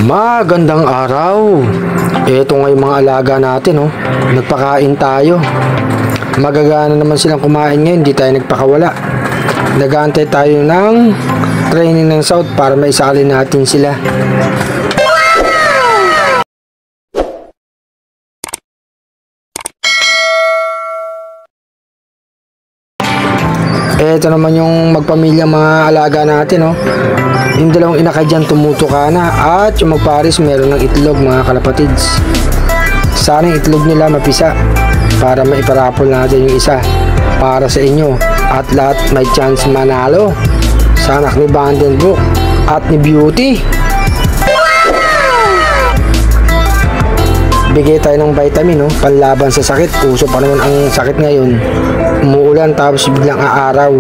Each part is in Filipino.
Magandang araw. Ito nga yung mga alaga natin, oh. Nagpakain tayo. Magagana naman silang kumain ngayon, hindi tayo nagpakawala. Nag-aantay tayo ng training ng South para maisalin natin sila. Ito naman yung magpamilya mga alaga natin, oh. Yung dalawang inakay dyan tumutuka na, at yung magparis meron ng itlog mga kalapatids. Sana yung itlog nila mapisa para maiparapol natin yung isa para sa inyo at lahat may chance manalo sa anak ni Vandenbroek at ni Beauty. Bigay tayo ng vitamin, oh, panlaban sa sakit. Uso pa naman ang sakit ngayon. Umuulan tapos biglang aaraw.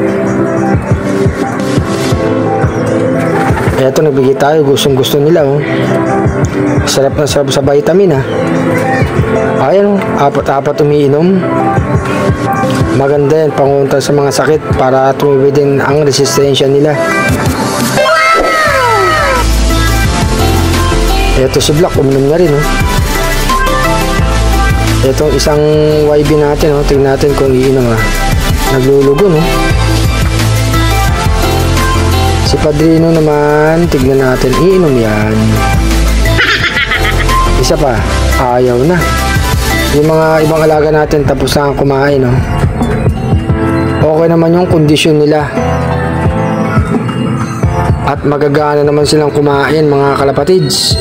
Eto, nagbigay tayo. Gustong gusto nila, oh. Sarap na sarap sa vitamin, ah. Ayan, oh, apat-apat umiinom. Maganda yan, pangunta sa mga sakit para tumibay din ang resistensya nila. Eto si Black, uminom na rin, oh. Itong isang YB natin, oh, tingnan natin kung iinom, ah. Naglulugo, no? Si Padrino naman, tignan natin, iinom yan. Isa pa, ayaw na. Yung mga ibang alaga natin tapos na kumain, oh. Okay naman yung kondisyon nila. At magagana naman silang kumain, mga kalapatids.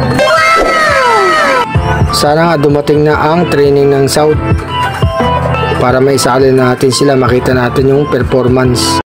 Sana nga dumating na ang training ng South para maisalin natin sila, makita natin yung performance.